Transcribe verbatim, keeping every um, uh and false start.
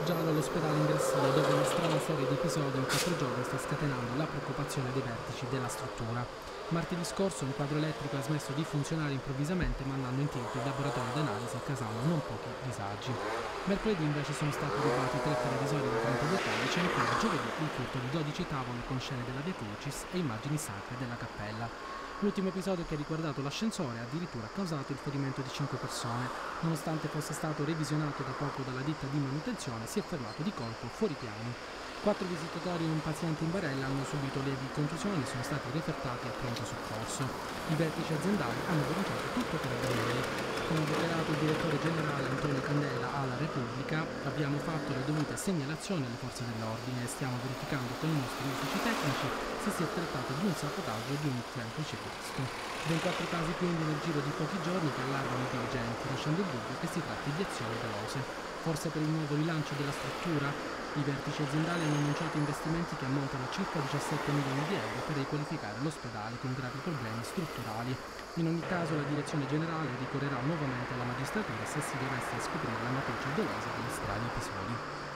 giallo all'ospedale in Grassia, dove una strana serie di episodi in quattro giorni sta scatenando la preoccupazione dei vertici della struttura. Martedì scorso un quadro elettrico ha smesso di funzionare improvvisamente, mandando in tilt il laboratorio d'analisi e causando non pochi disagi. Mercoledì invece sono stati rubati tre televisori da trentadue pollici e ancora giovedì il furto di dodici tavole con scene della Via Crucis e immagini sacre della cappella. L'ultimo episodio che ha riguardato l'ascensore ha addirittura causato il ferimento di cinque persone. Nonostante fosse stato revisionato da poco dalla ditta di manutenzione, si è fermato di colpo fuori piano. Quattro visitatori e un paziente in barella hanno subito lievi contusioni e sono stati refertati al pronto soccorso. I vertici aziendali hanno denunciato tutto per avvenire. Come ha dichiarato il direttore generale Antonio Candela alla Repubblica, abbiamo fatto le dovute segnalazioni alle forze dell'ordine e stiamo verificando con i nostri uffici tecnici se si è trattato di un sabotaggio o di un semplice guasto. Ben quattro casi quindi nel giro di pochi giorni che allarmano i dirigenti, lasciando il dubbio che si tratti di azioni dolose. Forse per il nuovo rilancio della struttura? I vertici aziendali hanno annunciato investimenti che ammontano a circa diciassette milioni di euro per riqualificare l'ospedale con gravi problemi strutturali. In ogni caso la direzione generale ricorrerà nuovamente alla magistratura se si dovesse scoprire la matrice dolosa degli strani episodi.